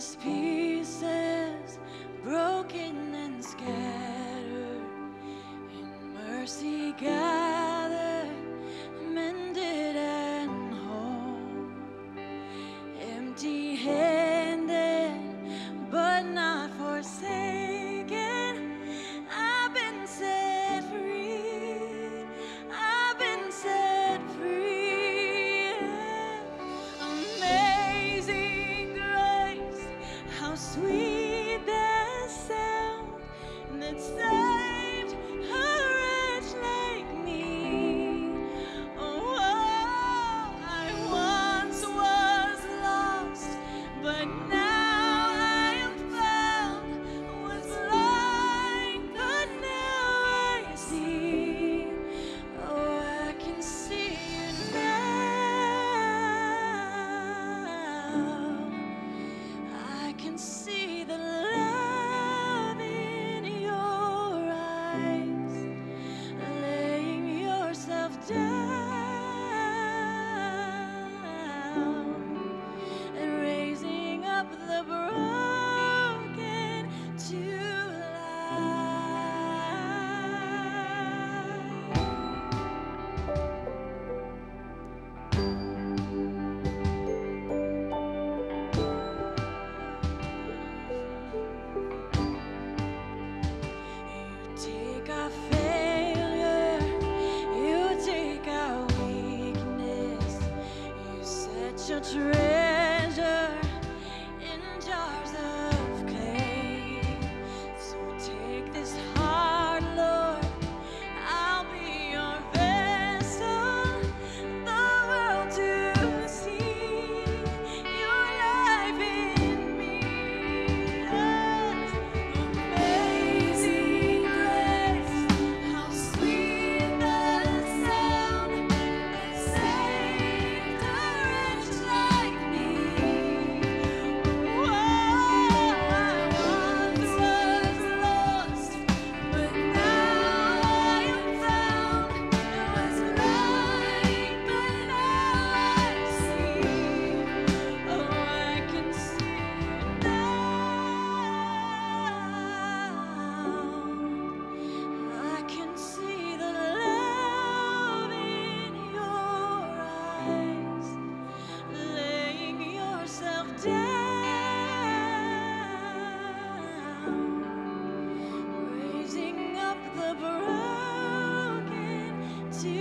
these pieces, broken and scattered, in mercy gathered, mended and whole, empty-handed, but not forsaken. I've been set free. I've been set free. Amazing grace, how sweet the sound that saved a wretch like me. Oh, I once was lost, but now I am found. Was blind, but now I see. Oh, I can see you now. I can see the love in your eyes, laying yourself down and raising up the broken to You take our failure, you take our weakness, you set your treasure in jars of clay. So take this heart, Lord, I'll be your vessel, the world to see your life in me. Amazing grace, how sweet the sound that saved a wretch like me. Oh, I once was lost, but now I am found. Was blind, but now I see. Oh, I can see now. I can see the love in your eyes, laying yourself down, raising up the broken to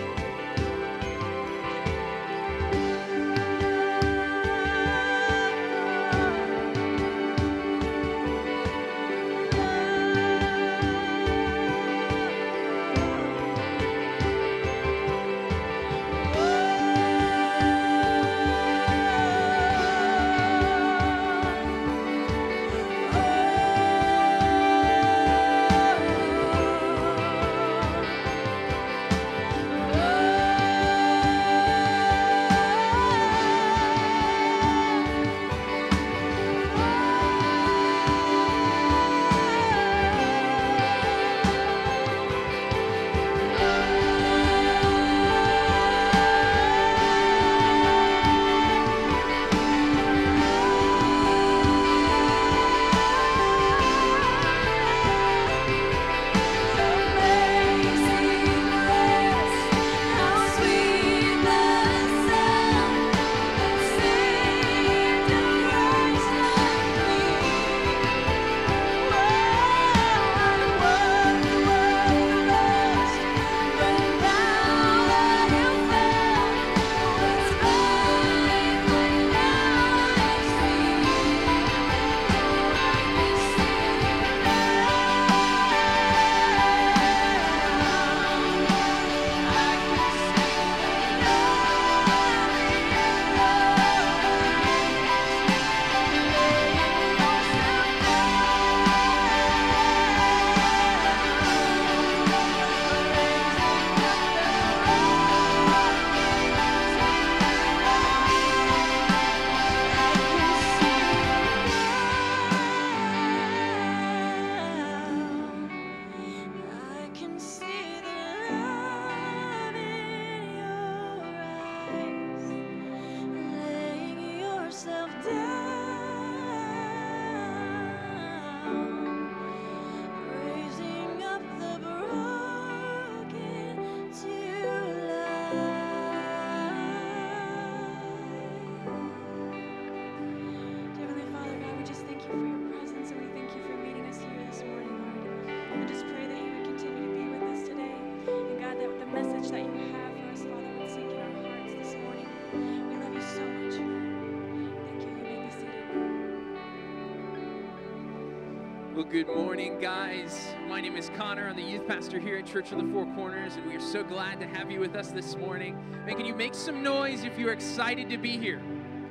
life. Well, good morning, guys. My name is Connor. I'm the youth pastor here at Church of the Four Corners, and we are so glad to have you with us this morning. Man, can you make some noise if you're excited to be here?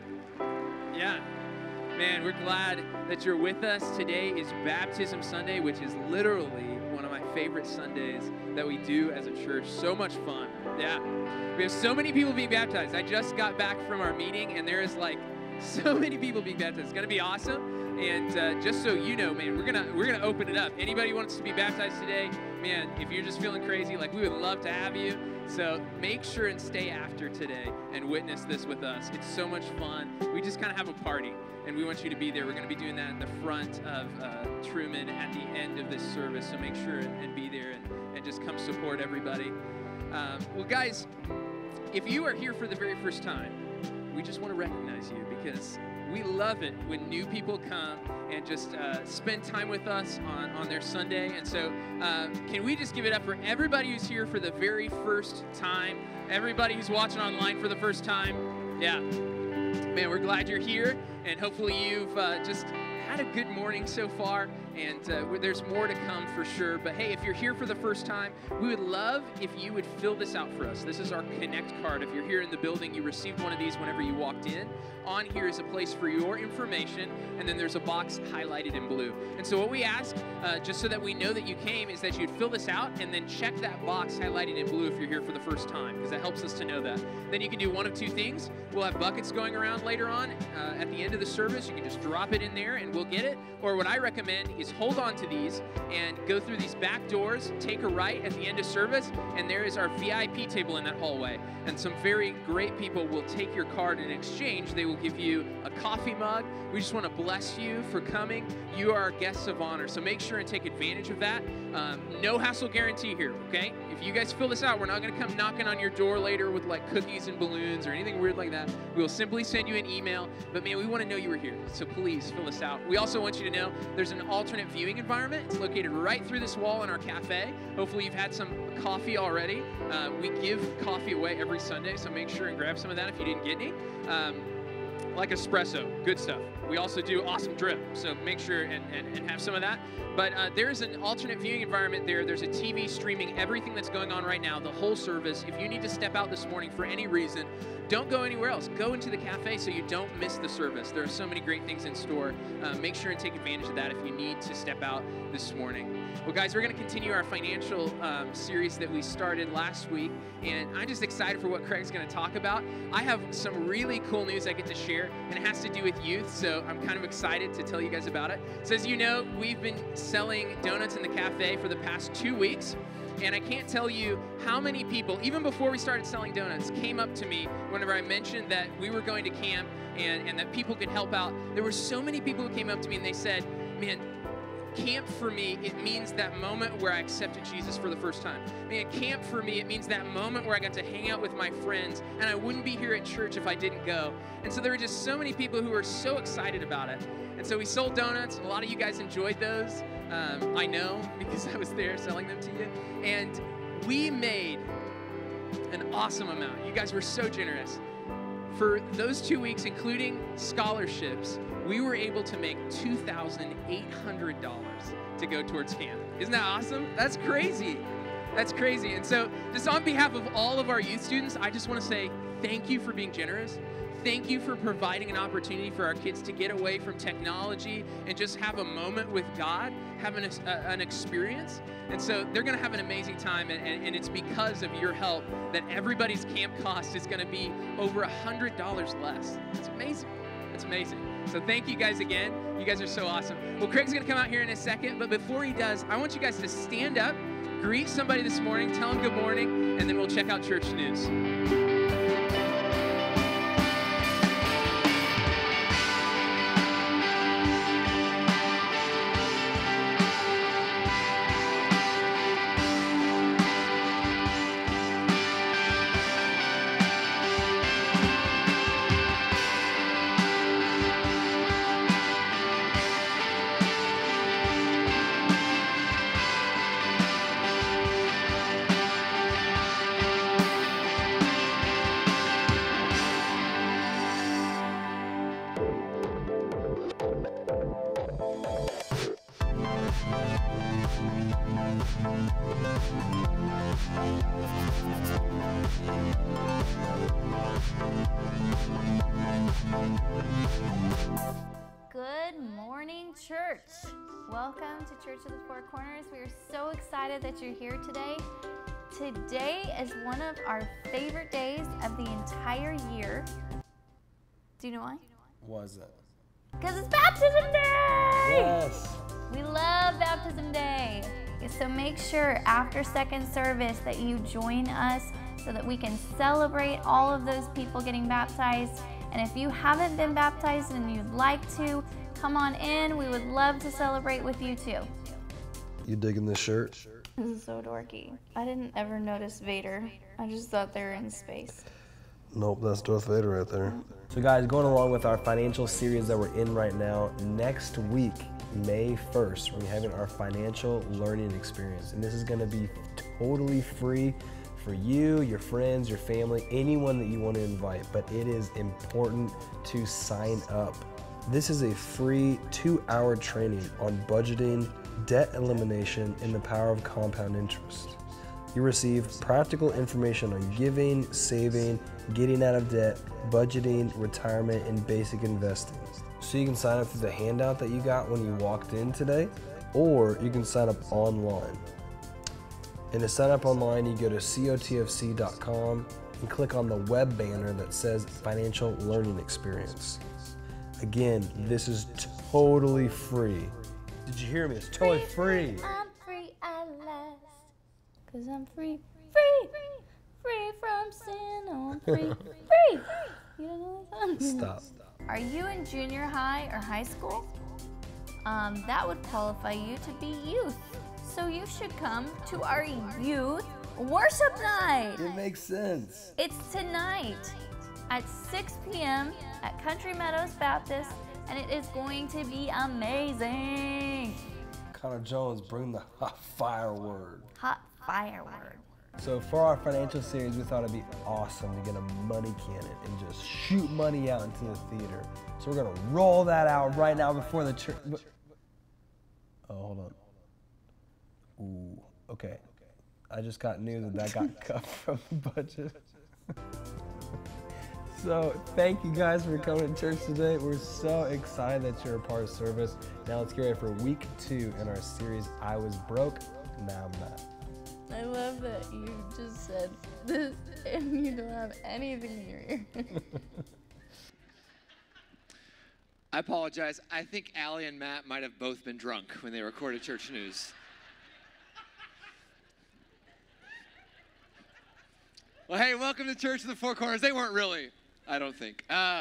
Yeah. Man, we're glad that you're with us. Today is Baptism Sunday, which is literally one of my favorite Sundays that we do as a church. So much fun. Yeah. We have so many people being baptized. I just got back from our meeting, and there is like so many people being baptized. It's going to be awesome. And just so you know, man, we're gonna open it up. Anybody wants to be baptized today, man, if you're just feeling crazy, like we would love to have you. So make sure and stay after today and witness this with us. It's so much fun. We just kind of have a party, and we want you to be there. We're going to be doing that in the front of Truman at the end of this service. So make sure and be there and just come support everybody. Well, guys, if you are here for the very first time, we just want to recognize you because we love it when new people come and just spend time with us on their Sunday. And so can we just give it up for everybody who's here for the very first time? Everybody who's watching online for the first time? Yeah. Man, we're glad you're here. And hopefully you've just had a good morning so far. And there's more to come for sure. But hey, if you're here for the first time, we would love if you would fill this out for us. This is our Connect card. If you're here in the building, you received one of these whenever you walked in. On here is a place for your information, and then there's a box highlighted in blue. And so what we ask, just so that we know that you came, is that you'd fill this out and then check that box highlighted in blue if you're here for the first time, because that helps us to know that. Then you can do one of two things. We'll have buckets going around later on at the end of the service. You can just drop it in there and we'll get it. Or what I recommend is hold on to these and go through these back doors, take a right at the end of service, and there is our VIP table in that hallway. And some very great people will take your card in exchange. They will give you a coffee mug. We just want to bless you for coming. You are our guests of honor, so make sure and take advantage of that. No hassle guarantee here, okay? If you guys fill this out, we're not going to come knocking on your door later with like cookies and balloons or anything weird like that. We will simply send you an email, but man, we want to know you were here, so please fill this out. We also want you to know there's an alternate viewing environment. It's located right through this wall in our cafe. Hopefully you've had some coffee already. We give coffee away every Sunday, so make sure and grab some of that if you didn't get any. Like espresso, good stuff. We also do awesome drip, so make sure and have some of that. But there's an alternate viewing environment there. There's a TV streaming everything that's going on right now, the whole service. If you need to step out this morning for any reason, don't go anywhere else. Go into the cafe so you don't miss the service. There are so many great things in store. Make sure and take advantage of that if you need to step out this morning. Well, guys, we're going to continue our financial series that we started last week, and I'm just excited for what Craig's going to talk about. I have some really cool news I get to share, and it has to do with youth, so I'm kind of excited to tell you guys about it. So as you know, we've been selling donuts in the cafe for the past 2 weeks. And I can't tell you how many people, even before we started selling donuts, came up to me whenever I mentioned that we were going to camp and that people could help out. There were so many people who came up to me and they said, man, camp for me, it means that moment where I accepted Jesus for the first time. Man, camp for me, it means that moment where I got to hang out with my friends, and I wouldn't be here at church if I didn't go. And so there were just so many people who were so excited about it. And so we sold donuts. A lot of you guys enjoyed those. I know because I was there selling them to you. And we made an awesome amount. You guys were so generous. For those 2 weeks, including scholarships, we were able to make $2,800 to go towards camp. Isn't that awesome? That's crazy. That's crazy. And so just on behalf of all of our youth students, I just want to say thank you for being generous. Thank you for providing an opportunity for our kids to get away from technology and just have a moment with God, have an experience. And so they're going to have an amazing time, and it's because of your help that everybody's camp cost is going to be over $100 less. It's amazing. It's amazing. So thank you guys again. You guys are so awesome. Well, Craig's going to come out here in a second, but before he does, I want you guys to stand up, greet somebody this morning, tell them good morning, and then we'll check out church news. Good morning, church. Welcome to Church of the Four Corners. We are so excited that you're here today. Today is one of our favorite days of the entire year. Do you know why? Why is that? Because it's Baptism Day! Yes. We love Baptism Day. So make sure after second service that you join us so that we can celebrate all of those people getting baptized. And if you haven't been baptized and you'd like to, come on in. We would love to celebrate with you too. You digging this shirt? This is so dorky. I didn't ever notice Vader. I just thought they were in space. Nope, that's Darth Vader right there. So guys, going along with our financial series that we're in right now, next week, May 1st, we're having our financial learning experience. And this is gonna be totally free for you, your friends, your family, anyone that you want to invite, but it is important to sign up. This is a free 2-hour training on budgeting, debt elimination, and the power of compound interest. You receive practical information on giving, saving, getting out of debt, budgeting, retirement, and basic investing. So you can sign up through the handout that you got when you walked in today, or you can sign up online. And to sign up online, you go to cotfc.com and click on the web banner that says Financial Learning Experience. Again, this is totally free. Did you hear me? It's totally free. I'm free at last. Cause I'm free from sin. Oh, I'm free. You don't know that song? Stop. Are you in junior high or high school? That would qualify you to be youth. So you should come to our youth worship night. It makes sense. It's tonight at 6 p.m. at Country Meadows Baptist, and it is going to be amazing. Connor Jones, bring the hot fire word. Hot firework. So for our financial series, we thought it'd be awesome to get a money cannon and just shoot money out into the theater. So we're gonna roll that out right now before the church. Oh, hold on. Ooh, okay. I just got news that got cut from the budget. So thank you guys for coming to church today. We're so excited that you're a part of service. Now let's get ready for week 2 in our series, I Was Broke, Now I'm Not. I love that you just said this and you don't have anything in your ear. I apologize. I think Allie and Matt might have both been drunk when they recorded Church News. Well, hey, welcome to Church of the Four Corners. They weren't really, I don't think.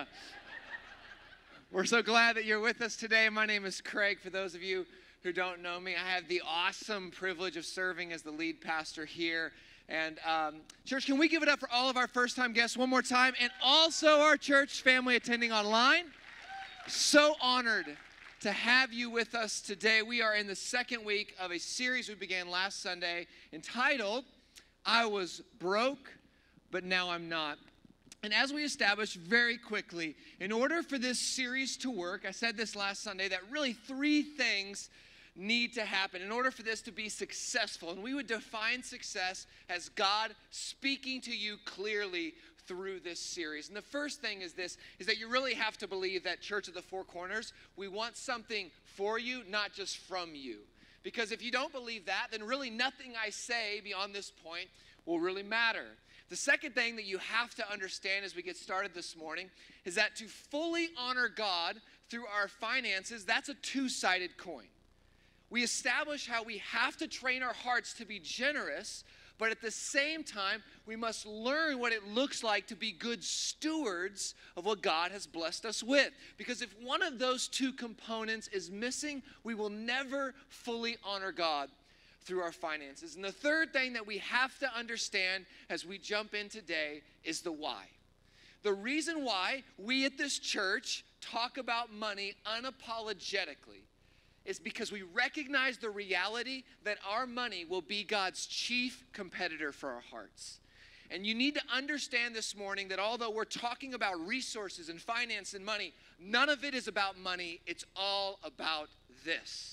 We're so glad that you're with us today. My name is Craig. For those of you who don't know me, I have the awesome privilege of serving as the lead pastor here. And church, can we give it up for all of our first-time guests one more time, and also our church family attending online? So honored to have you with us today. We are in the second week of a series we began last Sunday entitled, I Was Broke, But Now I'm Not. And as we established very quickly, in order for this series to work, I said this last Sunday, that really 3 things need to happen in order for this to be successful. And we would define success as God speaking to you clearly through this series. And the first thing is this, is that you really have to believe that Church of the Four Corners, we want something for you, not just from you. Because if you don't believe that, then really nothing I say beyond this point will really matter. The second thing that you have to understand as we get started this morning is that to fully honor God through our finances, that's a 2-sided coin. We establish how we have to train our hearts to be generous, but at the same time, we must learn what it looks like to be good stewards of what God has blessed us with. Because if one of those 2 components is missing, we will never fully honor God through our finances. And the third thing that we have to understand as we jump in today is the why. The reason why we at this church talk about money unapologetically is because we recognize the reality that our money will be God's chief competitor for our hearts. And you need to understand this morning that although we're talking about resources and finance and money, none of it is about money. It's all about this.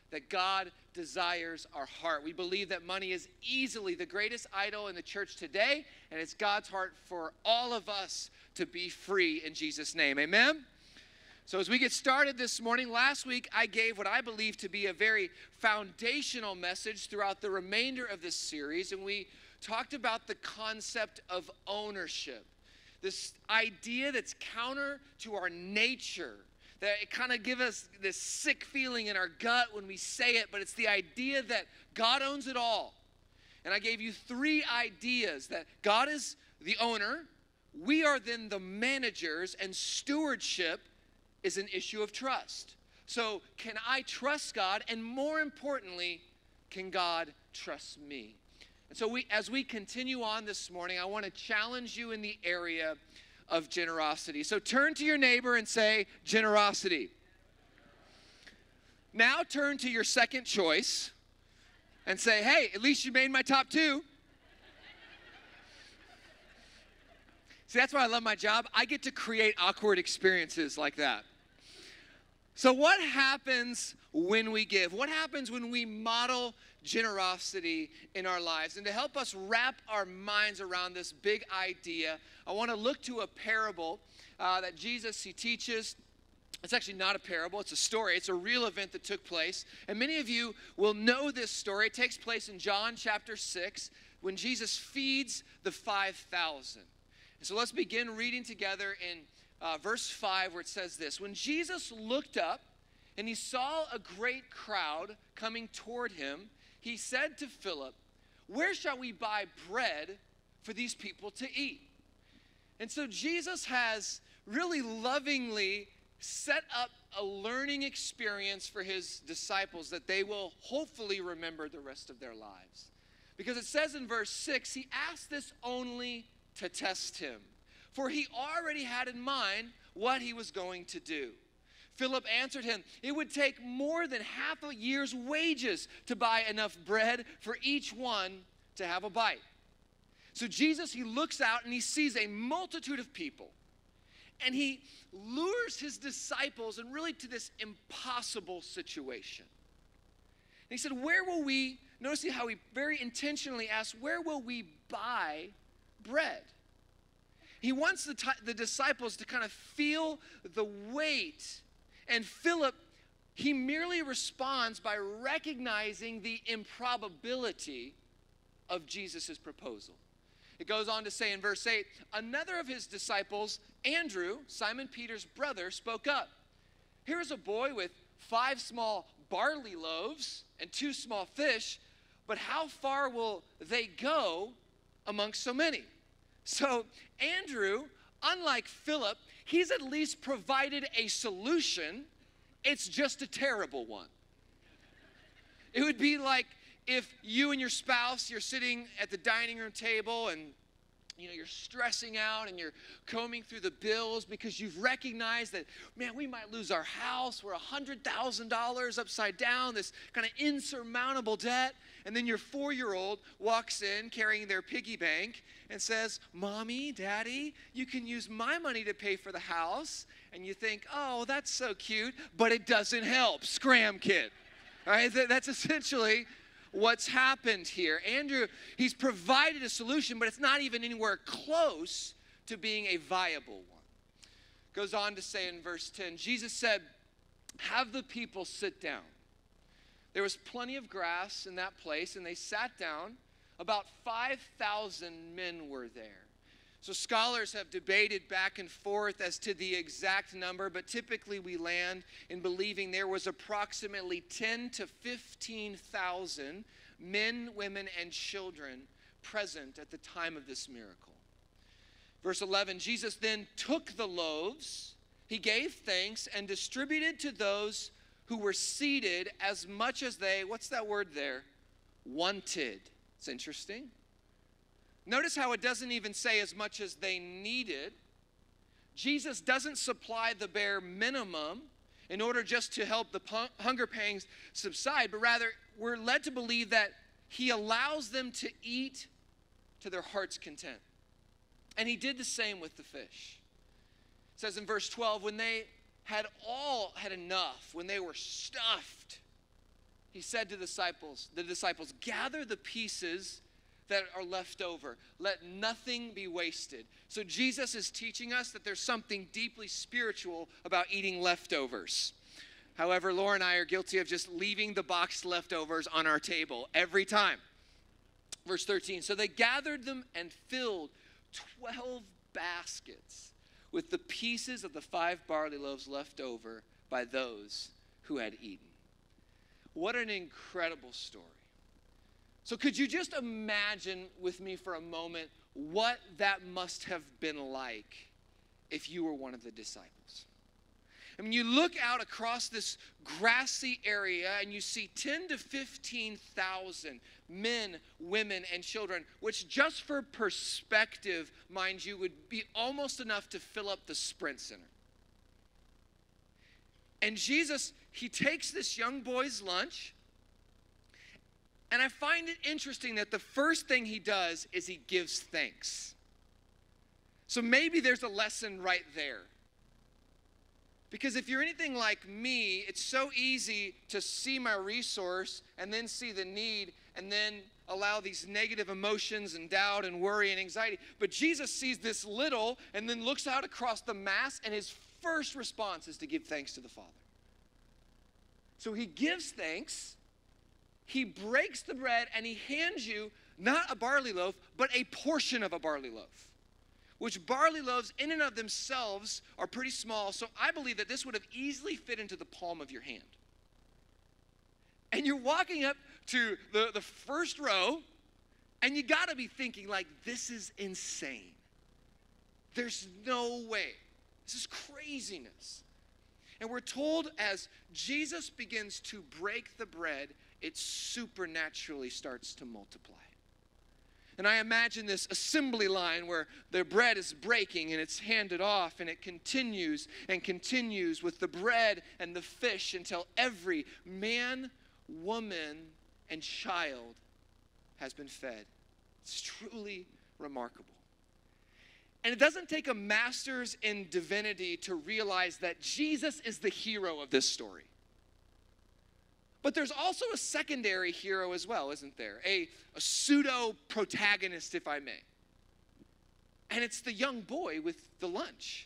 that God desires our heart. We believe that money is easily the greatest idol in the church today, and it's God's heart for all of us to be free in Jesus' name. Amen? So as we get started this morning, last week I gave what I believe to be a very foundational message throughout the remainder of this series, and we talked about the concept of ownership. This idea that's counter to our nature, that it kind of gives us this sick feeling in our gut when we say it, but it's the idea that God owns it all. And I gave you 3 ideas: that God is the owner, we are then the managers, and stewardship is an issue of trust. So can I trust God? And more importantly, can God trust me? And so as we continue on this morning, I want to challenge you in the area of generosity. So turn to your neighbor and say, generosity. Now turn to your second choice and say, hey, at least you made my top 2. See, that's why I love my job. I get to create awkward experiences like that. So what happens when we give? What happens when we model generosity in our lives? And to help us wrap our minds around this big idea, I want to look to a parable that Jesus, he teaches. It's actually not a parable, it's a story. It's a real event that took place. And many of you will know this story. It takes place in John chapter 6 when Jesus feeds the 5,000. And so let's begin reading together in verse 5, where it says this: When Jesus looked up and he saw a great crowd coming toward him, he said to Philip, "Where shall we buy bread for these people to eat?" And so Jesus has really lovingly set up a learning experience for his disciples that they will hopefully remember the rest of their lives. Because it says in verse 6, he asked this only to test him, for he already had in mind what he was going to do. Philip answered him, "It would take more than half a year's wages to buy enough bread for each one to have a bite." So Jesus, he looks out and he sees a multitude of people. And he lures his disciples and really to this impossible situation. And he said, where will we, notice how he very intentionally asks, where will we buy bread? He wants the disciples to kind of feel the weight. And Philip, he merely responds by recognizing the improbability of Jesus' proposal. It goes on to say in verse 8, another of his disciples, Andrew, Simon Peter's brother, spoke up. "Here's a boy with 5 small barley loaves and 2 small fish, but how far will they go amongst so many?" So Andrew, unlike Philip, he's at least provided a solution. It's just a terrible one. It would be like if you and your spouse, you're sitting at the dining room table and you're stressing out and you're combing through the bills because you've recognized that, man, we might lose our house. We're $100,000 upside down, this kind of insurmountable debt. And then your 4-year-old walks in carrying their piggy bank and says, "Mommy, Daddy, you can use my money to pay for the house." And you think, oh, that's so cute, but it doesn't help. Scram, kid. All right, that's essentially what's happened here. Andrew, he's provided a solution, but it's not even anywhere close to being a viable one. Goes on to say in verse 10, Jesus said, "Have the people sit down." There was plenty of grass in that place, and they sat down. About 5,000 men were there. So scholars have debated back and forth as to the exact number, but typically we land in believing there was approximately 10 to 15,000 men, women, and children present at the time of this miracle. Verse 11, Jesus then took the loaves, he gave thanks, and distributed to those who were seated as much as they, what's that word there? Wanted. It's interesting. Notice how it doesn't even say as much as they needed. Jesus doesn't supply the bare minimum in order just to help the hunger pangs subside, but rather we're led to believe that he allows them to eat to their heart's content. And he did the same with the fish. It says in verse 12, when they had all had enough, when they were stuffed, he said to the disciples, gather the pieces that are left over. Let nothing be wasted. So Jesus is teaching us that there's something deeply spiritual about eating leftovers. However, Laura and I are guilty of just leaving the boxed leftovers on our table every time. Verse 13, so they gathered them and filled 12 baskets with the pieces of the 5 barley loaves left over by those who had eaten. What an incredible story. So could you just imagine with me for a moment what that must have been like if you were one of the disciples? I mean, you look out across this grassy area and you see 10 to 15,000 men, women, and children, which just for perspective, mind you, would be almost enough to fill up the Sprint Center. And Jesus, he takes this young boy's lunch, and I find it interesting that the first thing he does is he gives thanks. So maybe there's a lesson right there. Because if you're anything like me, it's so easy to see my resource and then see the need and then allow these negative emotions and doubt and worry and anxiety. But Jesus sees this little and then looks out across the mass, and his first response is to give thanks to the Father. So he gives thanks, he breaks the bread, and he hands you not a barley loaf, but a portion of a barley loaf. Which barley loaves in and of themselves are pretty small, so I believe that this would have easily fit into the palm of your hand. And you're walking up to the first row, and you gotta be thinking like, this is insane. There's no way. This is craziness. And we're told as Jesus begins to break the bread, it supernaturally starts to multiply. And I imagine this assembly line where the bread is breaking and it's handed off, and it continues and continues with the bread and the fish until every man, woman, and child has been fed. It's truly remarkable. And it doesn't take a master's in divinity to realize that Jesus is the hero of this story. But there's also a secondary hero as well, isn't there? A pseudo-protagonist, if I may. And it's the young boy with the lunch.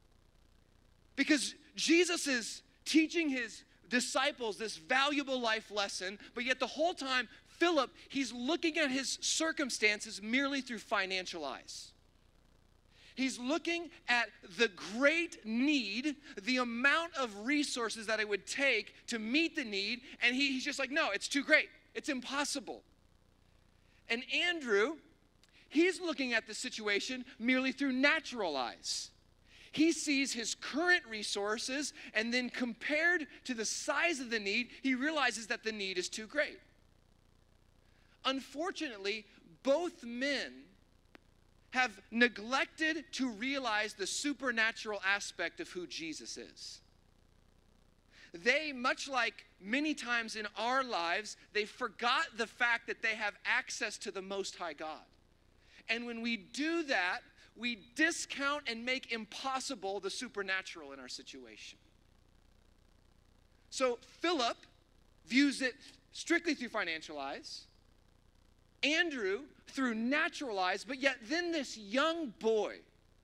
Because Jesus is teaching his disciples this valuable life lesson, but yet the whole time, Philip, he's looking at his circumstances merely through financial eyes. He's looking at the great need, the amount of resources that it would take to meet the need, and he's just like, no, it's too great. It's impossible. And Andrew, he's looking at the situation merely through natural eyes. He sees his current resources, and then compared to the size of the need, he realizes that the need is too great. Unfortunately, both men have neglected to realize the supernatural aspect of who Jesus is. They, much like many times in our lives, they forgot the fact that they have access to the Most High God. And when we do that, we discount and make impossible the supernatural in our situation. So Philip views it strictly through financial eyes. Andrew through natural eyes, but yet then this young boy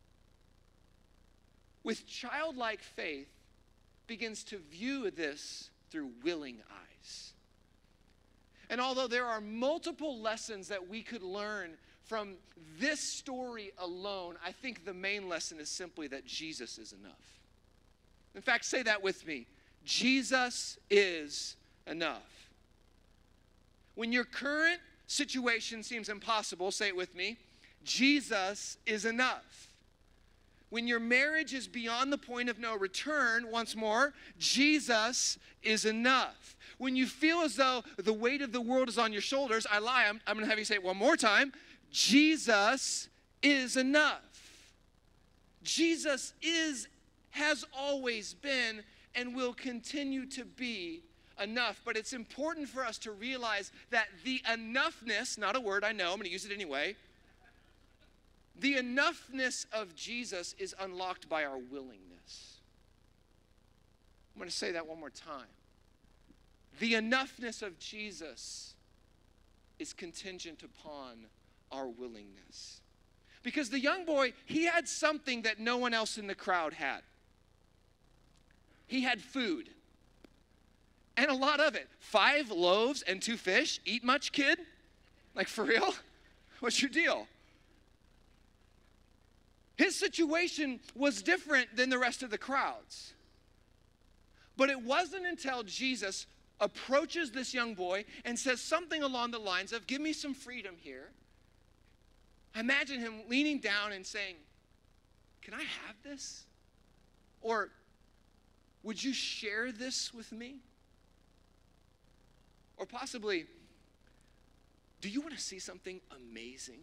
with childlike faith begins to view this through willing eyes. And although there are multiple lessons that we could learn from this story alone, I think the main lesson is simply that Jesus is enough. In fact, say that with me. Jesus is enough. When your current situation seems impossible, say it with me. Jesus is enough. When your marriage is beyond the point of no return, once more, Jesus is enough. When you feel as though the weight of the world is on your shoulders, I lie, I'm going to have you say it one more time. Jesus is enough. Jesus has always been and will continue to be enough. But it's important for us to realize that the enoughness, not a word I know, I'm going to use it anyway. The enoughness of Jesus is unlocked by our willingness. I'm going to say that one more time. the enoughness of Jesus is contingent upon our willingness. Because the young boy, he had something that no one else in the crowd had. He had food. And a lot of it. 5 loaves and 2 fish. Eat much, kid? Like, for real? What's your deal? His situation was different than the rest of the crowds. But it wasn't until Jesus approaches this young boy and says something along the lines of, give me some freedom here. I imagine him leaning down and saying, can I have this? Or, would you share this with me? Or possibly, do you want to see something amazing?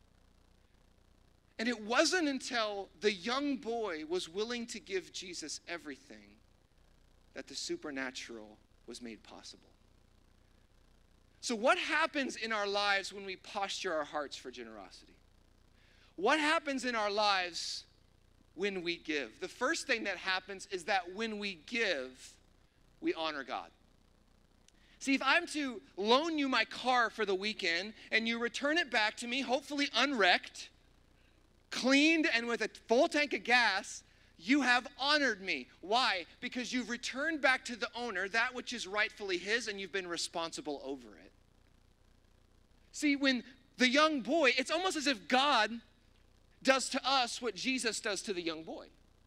And it wasn't until the young boy was willing to give Jesus everything that the supernatural was made possible. So what happens in our lives when we posture our hearts for generosity? What happens in our lives when we give? The first thing that happens is that when we give, we honor God. See, if I'm to loan you my car for the weekend and you return it back to me, hopefully unwrecked, cleaned, and with a full tank of gas, you have honored me. Why? Because you've returned back to the owner that which is rightfully his, and you've been responsible over it. See, when the young boy, it's almost as if God does to us what Jesus does to the young boy.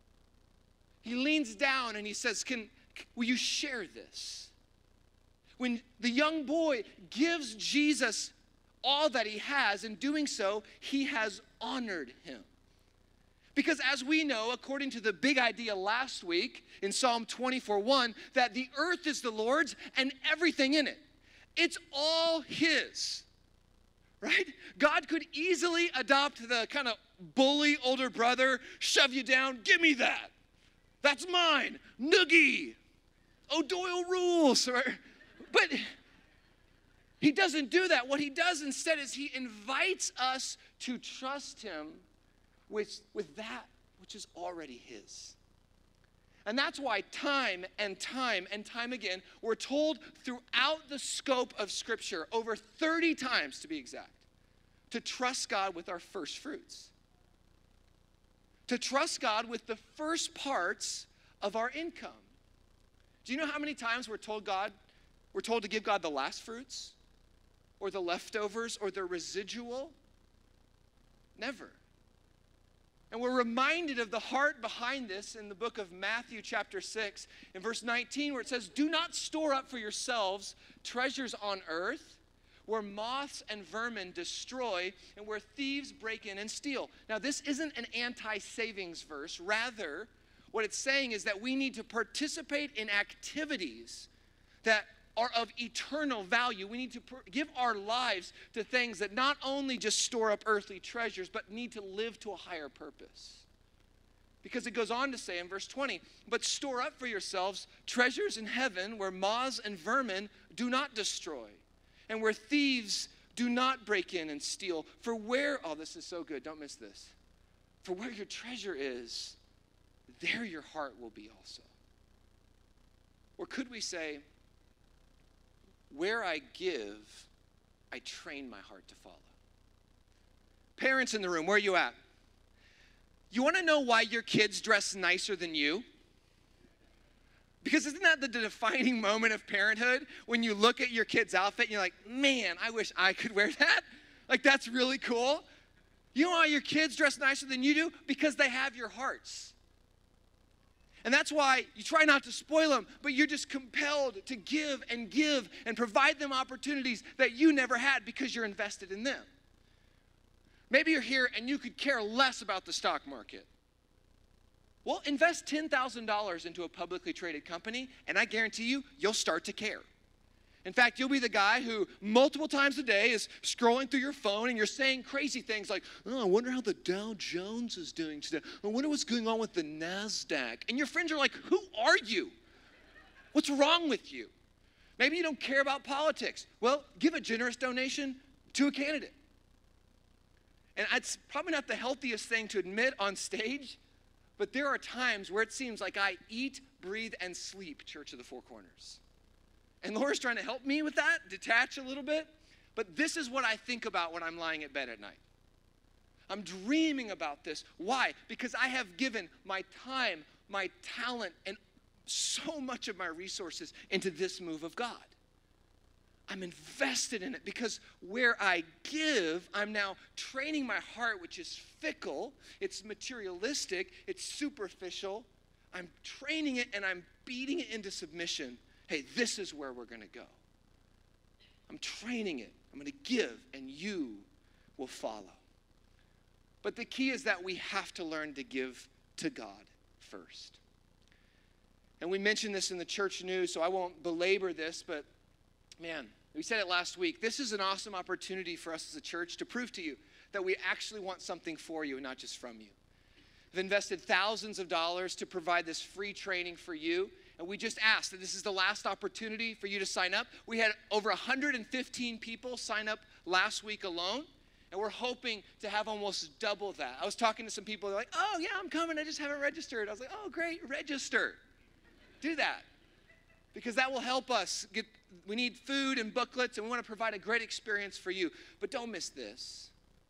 He leans down and he says, will you share this? When the young boy gives Jesus all that he has, in doing so, he has honored him. Because as we know, according to the big idea last week in Psalm 24:1, that the earth is the Lord's and everything in it. It's all his, right? God could easily adopt the kind of bully older brother, shove you down, give me that. That's mine, noogie. O'Doyle rules. But he doesn't do that. What he does instead is he invites us to trust him with that which is already his. And that's why time and time and time again, we're told throughout the scope of Scripture, over 30 times to be exact, to trust God with our first fruits. To trust God with the first parts of our income. Do you know how many times we're told to give God the last fruits? Or the leftovers? Or the residual? Never. And we're reminded of the heart behind this in the book of Matthew chapter 6 in verse 19 where it says, do not store up for yourselves treasures on earth where moths and vermin destroy and where thieves break in and steal. Now this isn't an anti-savings verse. Rather, what it's saying is that we need to participate in activities that are of eternal value. We need to give our lives to things that not only just store up earthly treasures, but need to live to a higher purpose. Because it goes on to say in verse 20, but store up for yourselves treasures in heaven where moths and vermin do not destroy, and where thieves do not break in and steal. For where, oh, this is so good, don't miss this. For where your treasure is, there your heart will be also. Or could we say, where I give, I train my heart to follow. Parents in the room, where are you at? You want to know why your kids dress nicer than you? Because isn't that the defining moment of parenthood? When you look at your kid's outfit and you're like, man, I wish I could wear that. Like, that's really cool. You know why your kids dress nicer than you do? Because they have your hearts. And that's why you try not to spoil them, but you're just compelled to give and provide them opportunities that you never had because you're invested in them. Maybe you're here and you could care less about the stock market. Well, invest $10,000 into a publicly traded company, and I guarantee you, you'll start to care. In fact, you'll be the guy who multiple times a day is scrolling through your phone and you're saying crazy things like, oh, I wonder how the Dow Jones is doing today. I wonder what's going on with the NASDAQ. And your friends are like, who are you? What's wrong with you? Maybe you don't care about politics. Well, give a generous donation to a candidate. And it's probably not the healthiest thing to admit on stage, but there are times where it seems like I eat, breathe, and sleep Church of the Four Corners. And Laura's trying to help me with that, detach a little bit. But this is what I think about when I'm lying at bed at night. I'm dreaming about this. Why? Because I have given my time, my talent, and so much of my resources into this move of God. I'm invested in it because where I give, I'm now training my heart, which is fickle, it's materialistic, it's superficial. I'm training it and I'm beating it into submission. Hey, this is where we're going to go. I'm training it. I'm going to give and you will follow. But the key is that we have to learn to give to God first. And we mentioned this in the church news, so I won't belabor this, but man, we said it last week. This is an awesome opportunity for us as a church to prove to you that we actually want something for you and not just from you. We've invested thousands of dollars to provide this free training for you. And we just asked that this is the last opportunity for you to sign up. We had over 115 people sign up last week alone. And we're hoping to have almost double that. I was talking to some people, they're like, oh yeah, I'm coming, I just haven't registered. I was like, oh great, register. Do that. Because that will help us get, we need food and booklets and we want to provide a great experience for you. But don't miss this.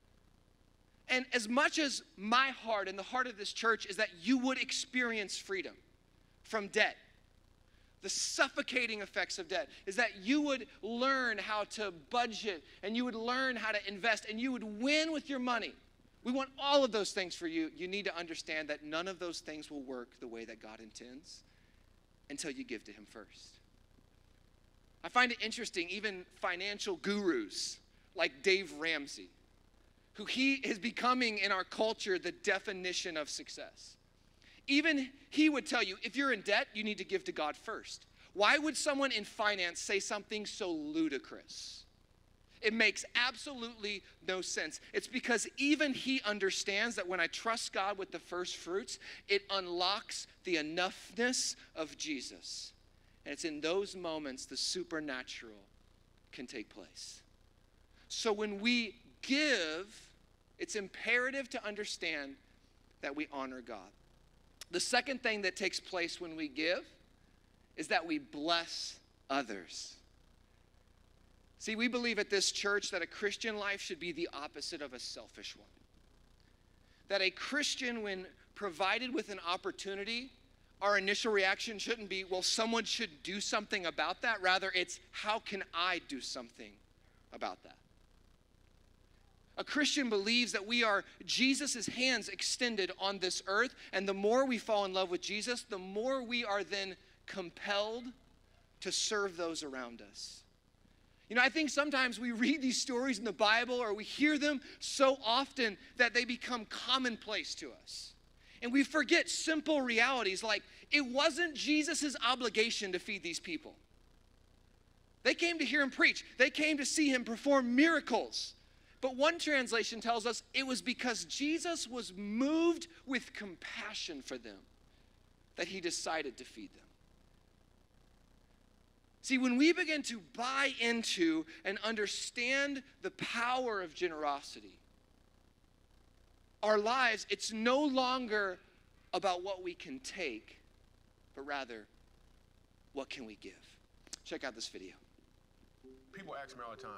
And as much as my heart and the heart of this church is that you would experience freedom from debt, the suffocating effects of debt, is that you would learn how to budget and you would learn how to invest and you would win with your money. We want all of those things for you. You need to understand that none of those things will work the way that God intends until you give to him first. I find it interesting, even financial gurus like Dave Ramsey, who he is becoming in our culture the definition of success. Even he would tell you, if you're in debt, you need to give to God first. Why would someone in finance say something so ludicrous? It makes absolutely no sense. It's because even he understands that when I trust God with the first fruits, it unlocks the enoughness of Jesus. And it's in those moments the supernatural can take place. So when we give, it's imperative to understand that we honor God. The second thing that takes place when we give is that we bless others. See, we believe at this church that a Christian life should be the opposite of a selfish one. That a Christian, when provided with an opportunity, our initial reaction shouldn't be, well, someone should do something about that. Rather, it's, how can I do something about that? A Christian believes that we are Jesus' hands extended on this earth, and the more we fall in love with Jesus, the more we are then compelled to serve those around us. You know, I think sometimes we read these stories in the Bible or we hear them so often that they become commonplace to us. And we forget simple realities like it wasn't Jesus' obligation to feed these people. They came to hear him preach. They came to see him perform miracles. But one translation tells us it was because Jesus was moved with compassion for them that he decided to feed them. See, when we begin to buy into and understand the power of generosity, our lives, it's no longer about what we can take, but rather, what can we give? Check out this video. People ask me all the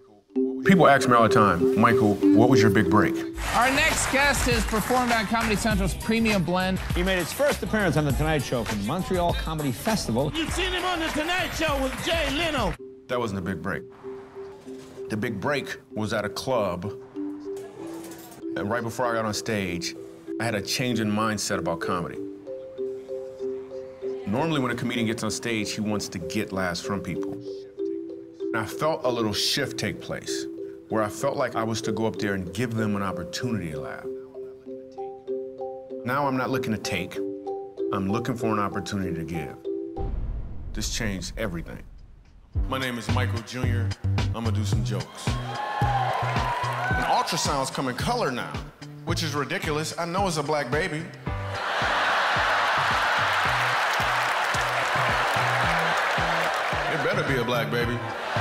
time, Michael, what was your big break? Our next guest has performed on Comedy Central's Premium Blend. He made his first appearance on The Tonight Show from the Montreal Comedy Festival. You've seen him on The Tonight Show with Jay Leno. That wasn't a big break. The big break was at a club, and right before I got on stage, I had a change in mindset about comedy. Normally when a comedian gets on stage, he wants to get laughs from people. And I felt a little shift take place, where I felt like I was to go up there and give them an opportunity to laugh. Now I'm not looking to take, I'm looking for an opportunity to give. This changed everything. My name is Michael Jr., I'm gonna do some jokes. And ultrasounds come in color now, which is ridiculous. I know it's a black baby. It better be a black baby.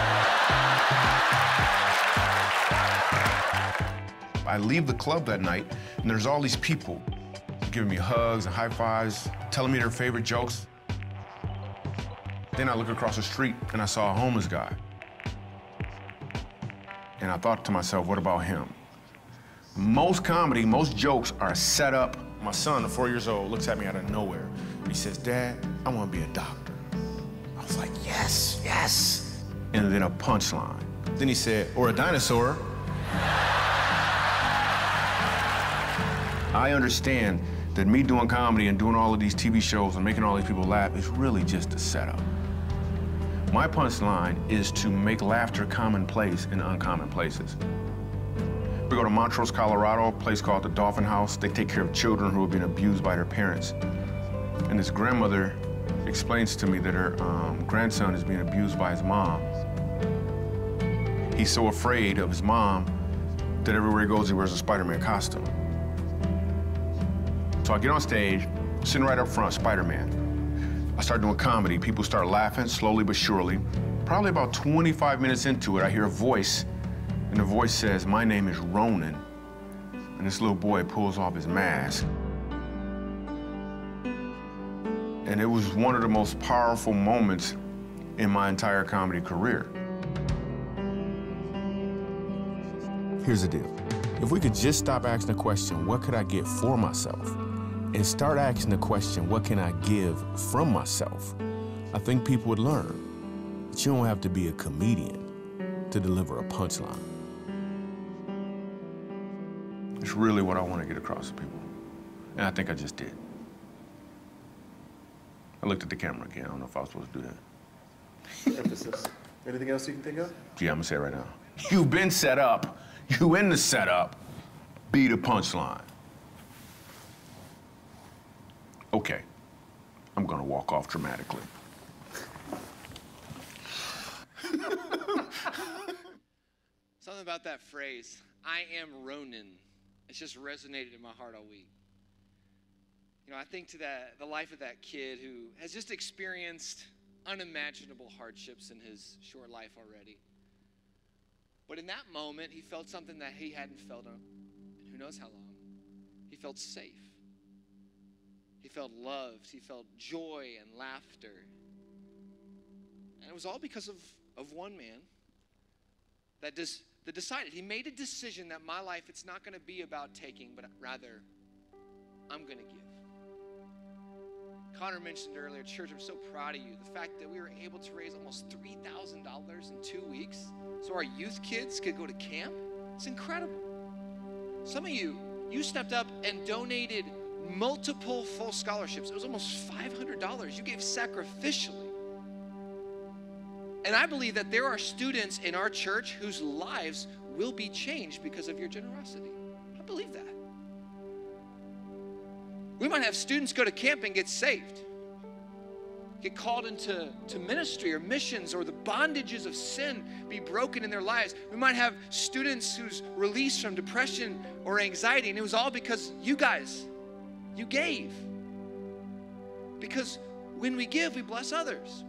I leave the club that night, and there's all these people giving me hugs and high fives, telling me their favorite jokes. Then I looked across the street and I saw a homeless guy. And I thought to myself, what about him? Most comedy, most jokes are set up. My son, 4 years old, looks at me out of nowhere. He says, Dad, I want to be a doctor. I was like, yes, yes. And then a punchline. Then he said, or a dinosaur. I understand that me doing comedy and doing all of these TV shows and making all these people laugh is really just a setup. My punchline is to make laughter commonplace in uncommon places. We go to Montrose, Colorado, a place called the Dolphin House. They take care of children who have been abused by their parents. And this grandmother explains to me that her grandson is being abused by his mom. He's so afraid of his mom that everywhere he goes, he wears a Spider-Man costume. So I get on stage, sitting right up front, Spider-Man. I start doing comedy. People start laughing, slowly but surely. Probably about 25 minutes into it, I hear a voice, and the voice says, my name is Ronan. And this little boy pulls off his mask. And it was one of the most powerful moments in my entire comedy career. Here's the deal. If we could just stop asking the question, what could I get for myself? And start asking the question, what can I give from myself? I think people would learn that you don't have to be a comedian to deliver a punchline. It's really what I want to get across to people. And I think I just did. I looked at the camera again. I don't know if I was supposed to do that. Emphasis. Anything else you can think of? Yeah, I'm gonna say it right now. You've been set up. You in the setup. Be the punchline. Okay, I'm gonna walk off dramatically. Something about that phrase, I am Ronan, it's just resonated in my heart all week. You know, I think to the life of that kid who has just experienced unimaginable hardships in his short life already. But in that moment, he felt something that he hadn't felt in who knows how long. He felt safe. He felt loved. He felt joy and laughter. And it was all because of one man that decided. He made a decision that my life, it's not going to be about taking, but rather, I'm going to give. Connor mentioned earlier, church, I'm so proud of you. The fact that we were able to raise almost $3,000 in 2 weeks so our youth kids could go to camp. It's incredible. Some of you stepped up and donated multiple full scholarships. It was almost $500 you gave sacrificially. And I believe that there are students in our church whose lives will be changed because of your generosity. I believe that. We might have students go to camp and get saved, get called into ministry or missions, or the bondages of sin be broken in their lives. We might have students who's released from depression or anxiety, and it was all because you guys, you gave. Because when we give, we bless others.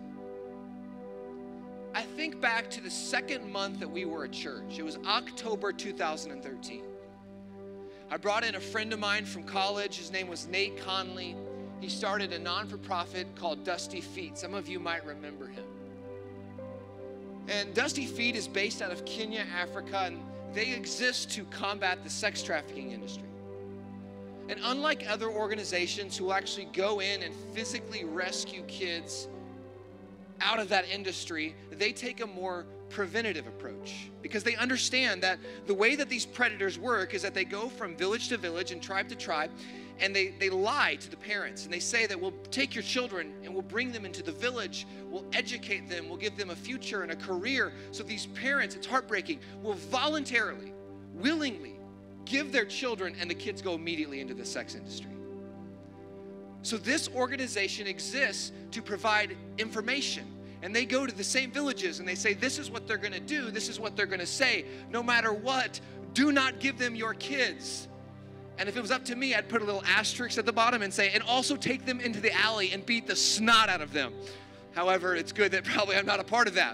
I think back to the second month that we were at church. It was October 2013. I brought in a friend of mine from college. His name was Nate Conley. He started a non-for-profit called Dusty Feet. Some of you might remember him. And Dusty Feet is based out of Kenya, Africa, and they exist to combat the sex trafficking industry. And unlike other organizations who will actually go in and physically rescue kids out of that industry, they take a more preventative approach, because they understand that the way that these predators work is that they go from village to village and tribe to tribe, and they lie to the parents, and they say that we'll take your children and we'll bring them into the village, we'll educate them, we'll give them a future and a career. So these parents, it's heartbreaking, will voluntarily, willingly give their children, and the kids go immediately into the sex industry. So this organization exists to provide information. And they go to the same villages and they say, this is what they're going to do. This is what they're going to say. No matter what, do not give them your kids. And if it was up to me, I'd put a little asterisk at the bottom and say, and also take them into the alley and beat the snot out of them. However, it's good that probably I'm not a part of that.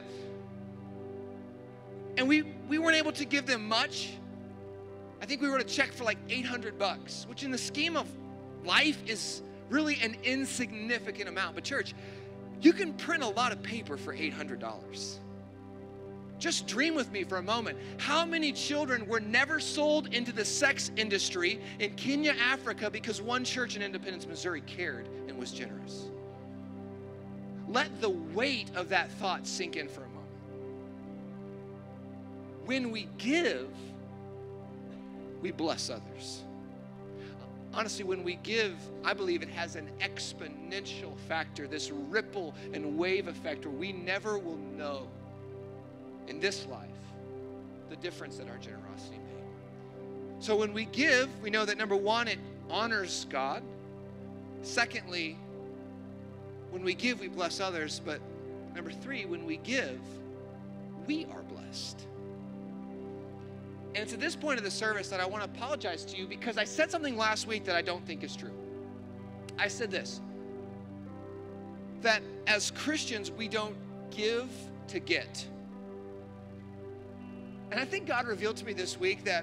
And we weren't able to give them much. I think we wrote a check for like $800, which in the scheme of life is really an insignificant amount. But church, You can print a lot of paper for $800. Just dream with me for a moment. How many children were never sold into the sex industry in Kenya, Africa, because one church in Independence, Missouri cared and was generous? Let the weight of that thought sink in for a moment. When we give, we bless others. Honestly, when we give, I believe it has an exponential factor, this ripple and wave effect where we never will know in this life the difference that our generosity made. So when we give, we know that number one, it honors God. Secondly, when we give, we bless others. But number three, when we give, we are blessed. And it's at this point of the service that I want to apologize to you because I said something last week that I don't think is true. I said this, that as Christians, we don't give to get. And I think God revealed to me this week that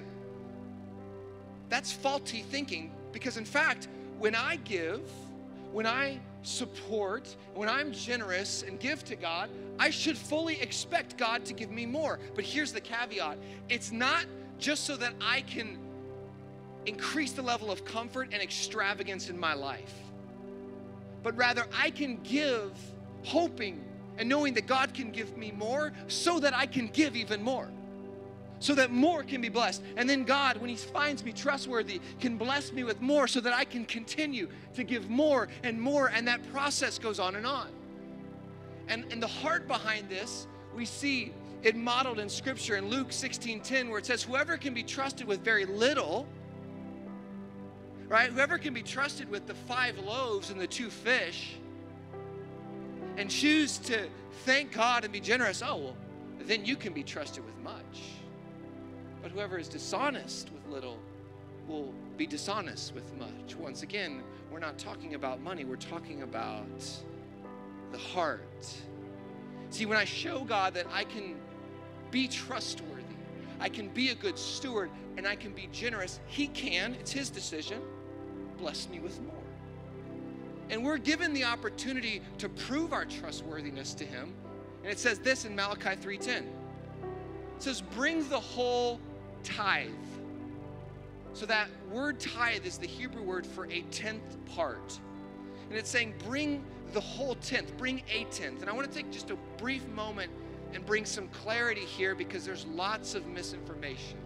that's faulty thinking, because in fact, when I give, when I support, when I'm generous and give to God, I should fully expect God to give me more. But here's the caveat. It's not just so that I can increase the level of comfort and extravagance in my life, but rather I can give hoping and knowing that God can give me more so that I can give even more, so that more can be blessed. And then God, when he finds me trustworthy, can bless me with more so that I can continue to give more and more, and that process goes on and on. And the heart behind this, we see it modeled in Scripture in Luke 16:10, where it says, whoever can be trusted with very little, right? Whoever can be trusted with the 5 loaves and the 2 fish and choose to thank God and be generous, oh, well, then you can be trusted with much. But whoever is dishonest with little will be dishonest with much. Once again, we're not talking about money. We're talking about the heart. See, when I show God that I can be trustworthy, I can be a good steward, and I can be generous, he can, it's his decision, bless me with more. And we're given the opportunity to prove our trustworthiness to him. And it says this in Malachi 3:10. It says, bring the whole tithe. So that word tithe is the Hebrew word for a 10th part. And it's saying bring the whole 10th, bring a 10th. And I want to take just a brief moment and bring some clarity here because there's lots of misinformation.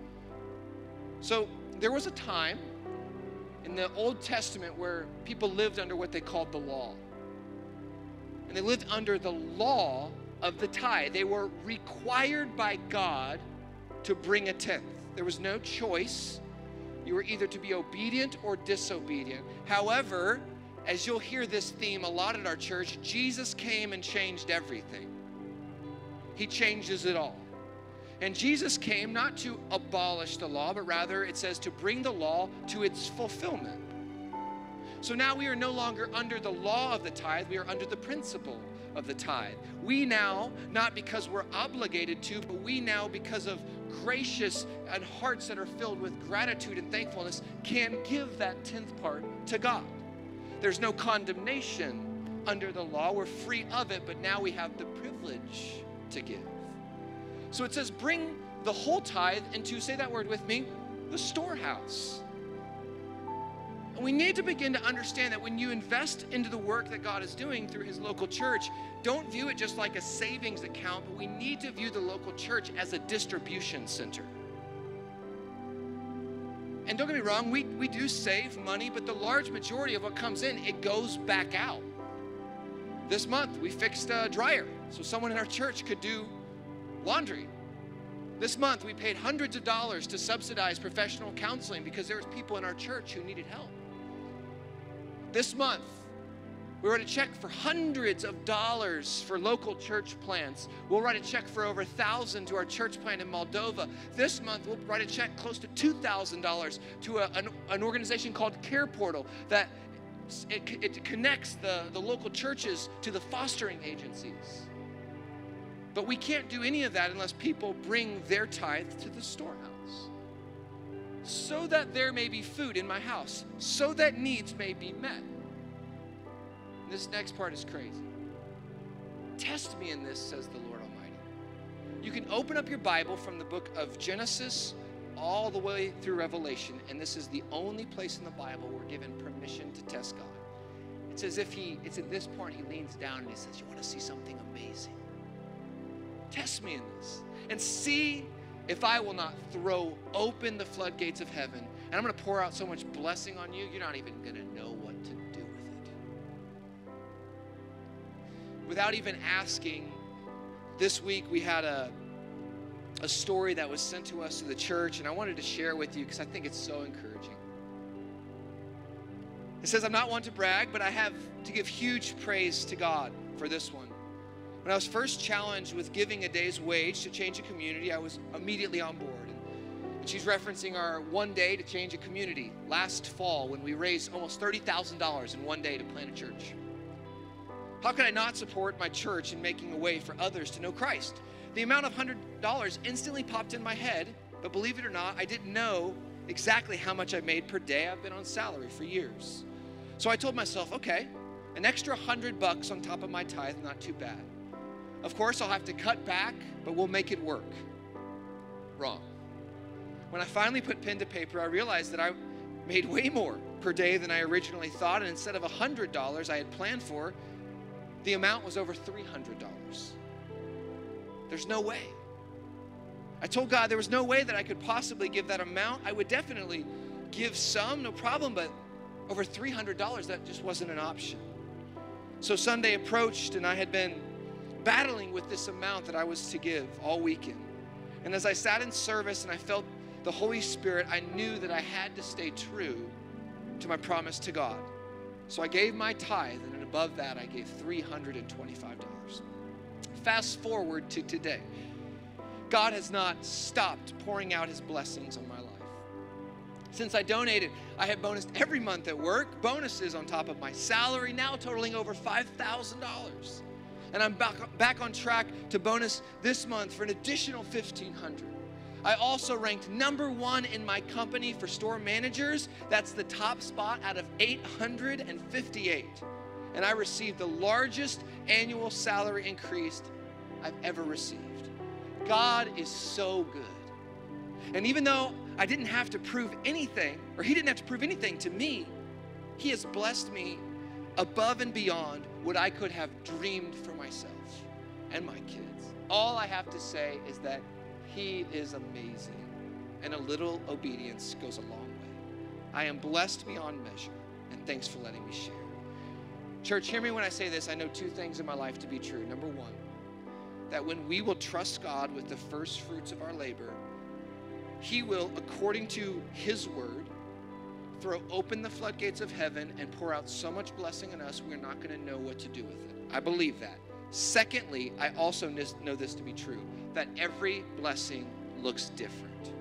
So there was a time in the Old Testament where people lived under what they called the law. And they lived under the law of the tithe. They were required by God to bring a 10th. There was no choice. You were either to be obedient or disobedient. However, as you'll hear this theme a lot at our church, Jesus came and changed everything. He changes it all. And Jesus came not to abolish the law, but rather it says to bring the law to its fulfillment. So now we are no longer under the law of the tithe, we are under the principle of the tithe. We now, not because we're obligated to, but we now, because of gracious and hearts that are filled with gratitude and thankfulness, can give that 10th part to God. There's no condemnation under the law. We're free of it, but now we have the privilege to give. So it says, bring the whole tithe into, say that word with me, the storehouse. And we need to begin to understand that when you invest into the work that God is doing through his local church, don't view it just like a savings account, but we need to view the local church as a distribution center. And don't get me wrong, we do save money, but the large majority of what comes in, it goes back out. This month, we fixed a dryer so someone in our church could do laundry. This month, we paid hundreds of dollars to subsidize professional counseling because there was people in our church who needed help. This month, we wrote a check for hundreds of dollars for local church plants. We'll write a check for over $1,000 to our church plant in Moldova. This month, we'll write a check close to $2,000 to an organization called Care Portal that it connects the local churches to the fostering agencies. But we can't do any of that unless people bring their tithe to the storehouse. So that there may be food in my house, so that needs may be met. And this next part is crazy. Test me in this, says the Lord Almighty. You can open up your Bible from the book of Genesis all the way through Revelation, and this is the only place in the Bible we're given permission to test God. It's as if it's in this part, he leans down and he says, you want to see something amazing? Test me in this and see if I will not throw open the floodgates of heaven, and I'm going to pour out so much blessing on you, you're not even going to know what to do with it. Without even asking, this week we had a story that was sent to us to the church, and I wanted to share with you because I think it's so encouraging. It says, I'm not one to brag, but I have to give huge praise to God for this one. When I was first challenged with giving a day's wage to change a community, I was immediately on board. And she's referencing our one day to change a community last fall when we raised almost $30,000 in one day to plant a church. How could I not support my church in making a way for others to know Christ? The amount of $100 instantly popped in my head, but believe it or not, I didn't know exactly how much I made per day. I've been on salary for years. So I told myself, okay, an extra $100 on top of my tithe, not too bad. Of course, I'll have to cut back, but we'll make it work. Wrong. When I finally put pen to paper, I realized that I made way more per day than I originally thought, and instead of $100 I had planned for, the amount was over $300. There's no way. I told God there was no way that I could possibly give that amount. I would definitely give some, no problem, but over $300, that just wasn't an option. So Sunday approached, and I had been battling with this amount that I was to give all weekend. And as I sat in service and I felt the Holy Spirit, I knew that I had to stay true to my promise to God. So I gave my tithe, and then above that, I gave $325. Fast forward to today. God has not stopped pouring out his blessings on my life. Since I donated, I have bonused every month at work, bonuses on top of my salary, now totaling over $5,000. And I'm back on track to bonus this month for an additional $1,500. I also ranked #1 in my company for store managers. That's the top spot out of 858. And I received the largest annual salary increase I've ever received. God is so good. And even though I didn't have to prove anything, or he didn't have to prove anything to me, he has blessed me above and beyond what I could have dreamed for myself and my kids. All I have to say is that he is amazing, and a little obedience goes a long way. I am blessed beyond measure, and thanks for letting me share. Church, hear me when I say this. I know two things in my life to be true. Number one, that when we will trust God with the first fruits of our labor, he will, according to his word, throw open the floodgates of heaven and pour out so much blessing on us, we're not going to know what to do with it. I believe that. Secondly, I also know this to be true, that every blessing looks different.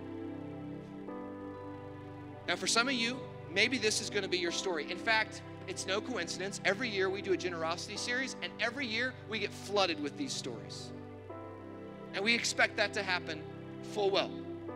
Now, for some of you, maybe this is going to be your story. In fact, it's no coincidence. Every year we do a generosity series, and every year we get flooded with these stories. And we expect that to happen full well.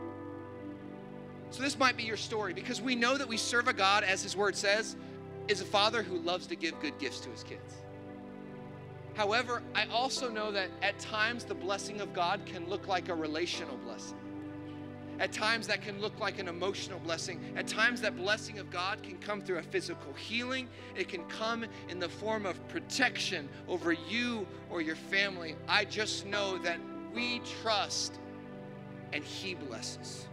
So this might be your story, because we know that we serve a God, as his word says, is a father who loves to give good gifts to his kids. However, I also know that at times the blessing of God can look like a relational blessing. At times that can look like an emotional blessing. At times that blessing of God can come through a physical healing. It can come in the form of protection over you or your family. I just know that we trust and he blesses.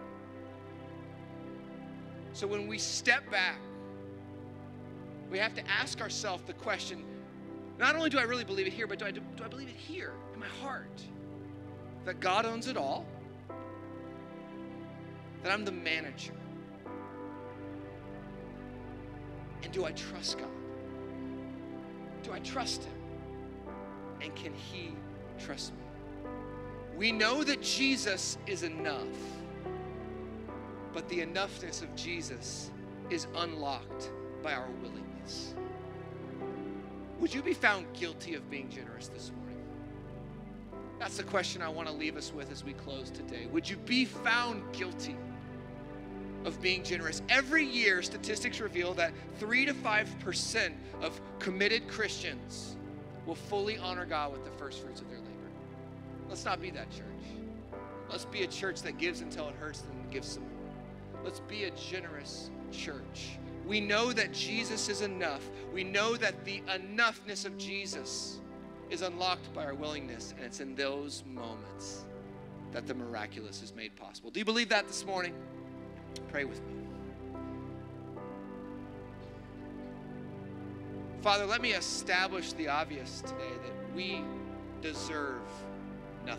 So when we step back, we have to ask ourselves the question, not only do I really believe it here, but do I believe it here in my heart? That God owns it all? That I'm the manager? And do I trust God? Do I trust him? And can he trust me? We know that Jesus is enough, but the enoughness of Jesus is unlocked by our willingness. Would you be found guilty of being generous this morning? That's the question I want to leave us with as we close today. Would you be found guilty of being generous? Every year, statistics reveal that 3 to 5% of committed Christians will fully honor God with the first fruits of their labor. Let's not be that church. Let's be a church that gives until it hurts and gives some more. Let's be a generous church. We know that Jesus is enough. We know that the enoughness of Jesus is unlocked by our willingness, and it's in those moments that the miraculous is made possible. Do you believe that this morning? Pray with me. Father, let me establish the obvious today that we deserve nothing.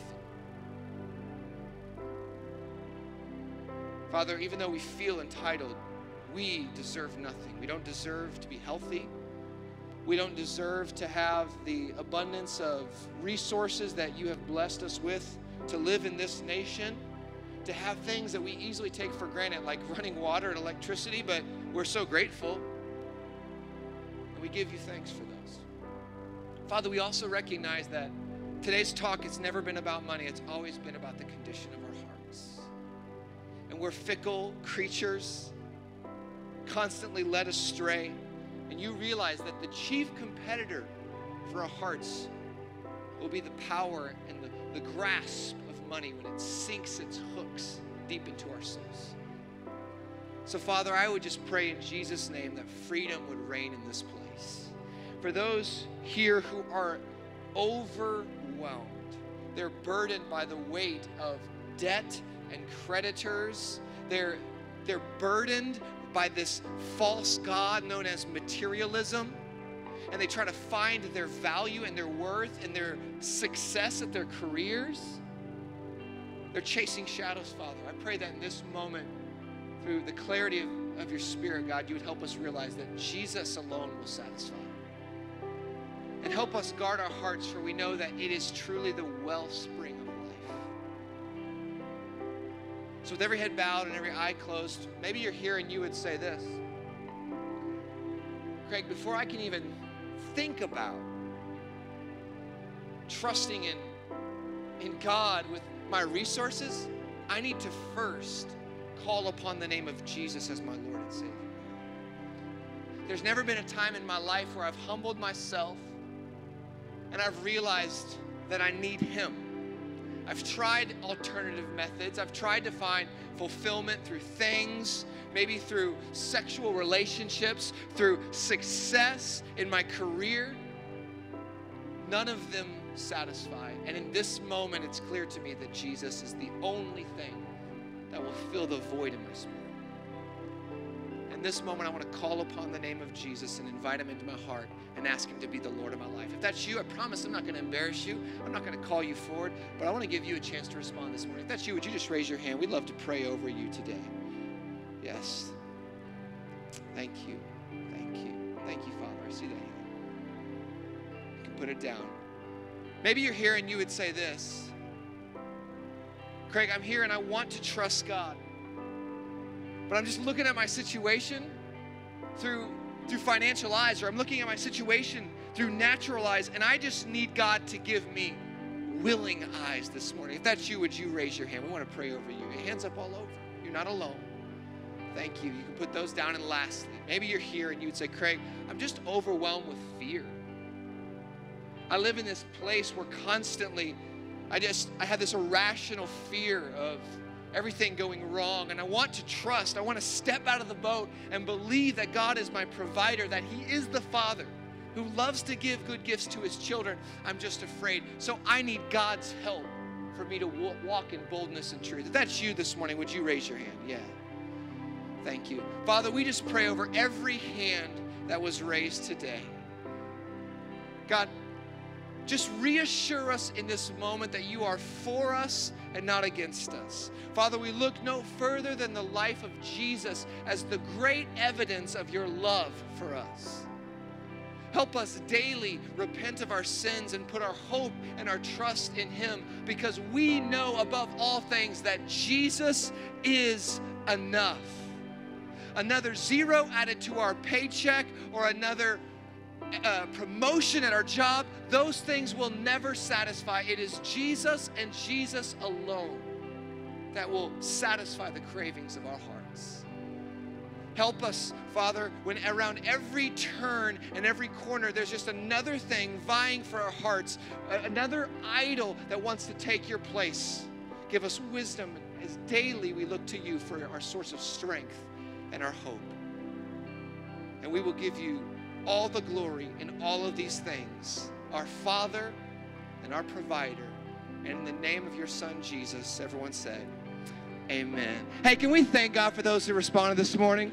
Father, even though we feel entitled, we deserve nothing. We don't deserve to be healthy. We don't deserve to have the abundance of resources that you have blessed us with to live in this nation, to have things that we easily take for granted, like running water and electricity, but we're so grateful. And we give you thanks for those. Father, we also recognize that today's talk, it's never been about money. It's always been about the condition of our hearts. And we're fickle creatures, constantly led astray. And you realize that the chief competitor for our hearts will be the power and the grasp of money when it sinks its hooks deep into our souls. So, Father, I would just pray in Jesus' name that freedom would reign in this place. For those here who are overwhelmed, they're burdened by the weight of debt and creditors. They're burdened by this false god known as materialism, and they try to find their value and their worth and their success at their careers. They're chasing shadows, Father. I pray that in this moment, through the clarity of your Spirit, God, you would help us realize that Jesus alone will satisfy. And help us guard our hearts, for we know that it is truly the wellspring of life. So with every head bowed and every eye closed, maybe you're here and you would say this: Craig, before I can even think about trusting in God with my resources, I need to first call upon the name of Jesus as my Lord and Savior. There's never been a time in my life where I've humbled myself and I've realized that I need Him. I've tried alternative methods. I've tried to find fulfillment through things, maybe through sexual relationships, through success in my career. None of them satisfy. And in this moment, it's clear to me that Jesus is the only thing that will fill the void in my spirit. In this moment, I want to call upon the name of Jesus and invite Him into my heart and ask Him to be the Lord of my life. If that's you, I promise I'm not going to embarrass you. I'm not going to call you forward, but I want to give you a chance to respond this morning. If that's you, would you just raise your hand? We'd love to pray over you today. Yes. Thank you. Thank you. Thank you, Father. I see that hand. You can put it down. Maybe you're here and you would say this: Craig, I'm here and I want to trust God, but I'm just looking at my situation through financial eyes, or I'm looking at my situation through natural eyes, and I just need God to give me willing eyes this morning. If that's you, would you raise your hand? We want to pray over you. Your hands up all over. You're not alone. Thank you. You can put those down. And lastly, maybe you're here and you would say, Craig, I'm just overwhelmed with fear. I live in this place where constantly I have this irrational fear of everything going wrong, and I want to trust. I want to step out of the boat and believe that God is my provider, that He is the Father who loves to give good gifts to His children. I'm just afraid. So I need God's help for me to walk in boldness and truth. If that's you this morning, would you raise your hand? Yeah. Thank you. Father, we just pray over every hand that was raised today. God, just reassure us in this moment that you are for us and not against us. Father, we look no further than the life of Jesus as the great evidence of your love for us. Help us daily repent of our sins and put our hope and our trust in Him, because we know above all things that Jesus is enough. Another zero added to our paycheck or another promotion at our job, those things will never satisfy. It is Jesus and Jesus alone that will satisfy the cravings of our hearts. Help us, Father, when around every turn and every corner, there's just another thing vying for our hearts, another idol that wants to take your place. Give us wisdom as daily we look to you for our source of strength and our hope. And we will give you all the glory in all of these things, our Father and our provider. And in the name of your Son, Jesus, everyone said, amen. Hey, can we thank God for those who responded this morning?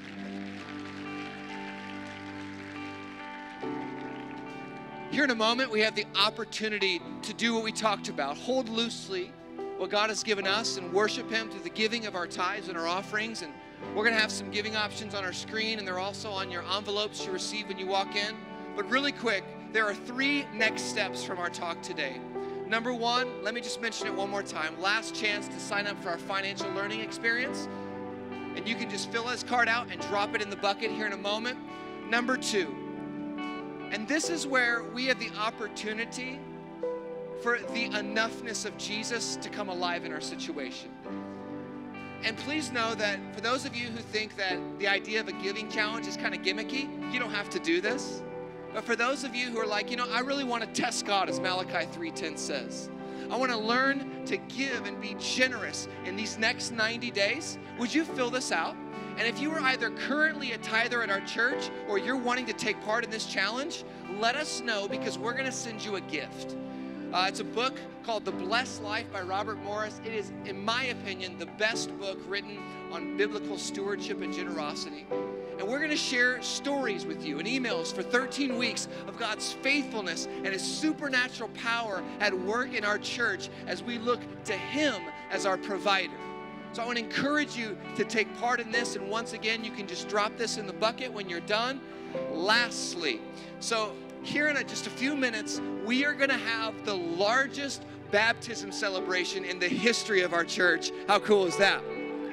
Here in a moment, we have the opportunity to do what we talked about. Hold loosely what God has given us and worship Him through the giving of our tithes and our offerings. And we're going to have some giving options on our screen, and they're also on your envelopes you receive when you walk in. But really quick, there are 3 next steps from our talk today. Number 1, let me just mention it one more time. Last chance to sign up for our financial learning experience. And you can just fill this card out and drop it in the bucket here in a moment. Number 2, and this is where we have the opportunity for the enoughness of Jesus to come alive in our situation. And please know that for those of you who think that the idea of a giving challenge is kind of gimmicky, you don't have to do this. But for those of you who are like, I really want to test God, as Malachi 3:10 says. I want to learn to give and be generous in these next 90 days. Would you fill this out? And if you are either currently a tither at our church or you're wanting to take part in this challenge, let us know, because we're going to send you a gift. It's a book called The Blessed Life by Robert Morris. It is, in my opinion, the best book written on biblical stewardship and generosity. And we're going to share stories with you and emails for 13 weeks of God's faithfulness and His supernatural power at work in our church as we look to Him as our provider. So I want to encourage you to take part in this. And once again, you can just drop this in the bucket when you're done. Lastly, so here in just a few minutes, we are going to have the largest baptism celebration in the history of our church. How cool is that?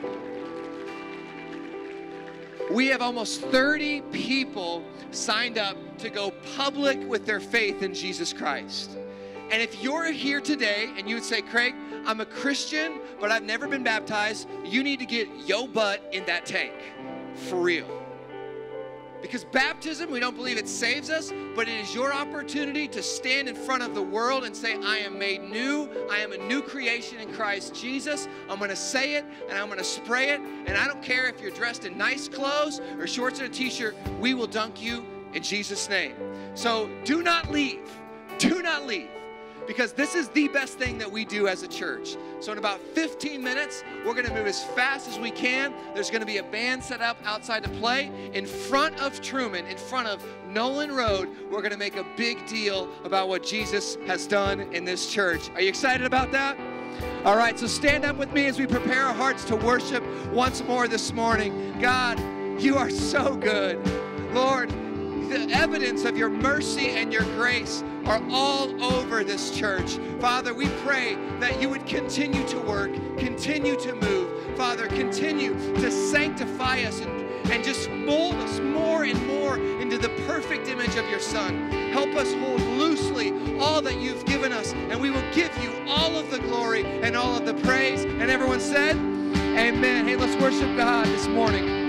We have almost 30 people signed up to go public with their faith in Jesus Christ. And if you're here today and you would say, Craig, I'm a Christian, but I've never been baptized, you need to get your butt in that tank. For real. Because baptism, we don't believe it saves us, but it is your opportunity to stand in front of the world and say, I am made new. I am a new creation in Christ Jesus. I'm going to say it, and I'm going to spray it. And I don't care if you're dressed in nice clothes or shorts and a t-shirt. We will dunk you in Jesus' name. So do not leave. Do not leave. Because this is the best thing that we do as a church. So in about 15 minutes, we're going to move as fast as we can. There's going to be a band set up outside to play. In front of Truman, in front of Nolan Road, we're going to make a big deal about what Jesus has done in this church. Are you excited about that? All right, so stand up with me as we prepare our hearts to worship once more this morning. God, you are so good. Lord, the evidence of your mercy and your grace are all over this church. Father, we pray that you would continue to work, continue to move. Father, continue to sanctify us and just mold us more and more into the perfect image of your Son. Help us hold loosely all that you've given us, and we will give you all of the glory and all of the praise. And everyone said, amen. Hey, let's worship God this morning.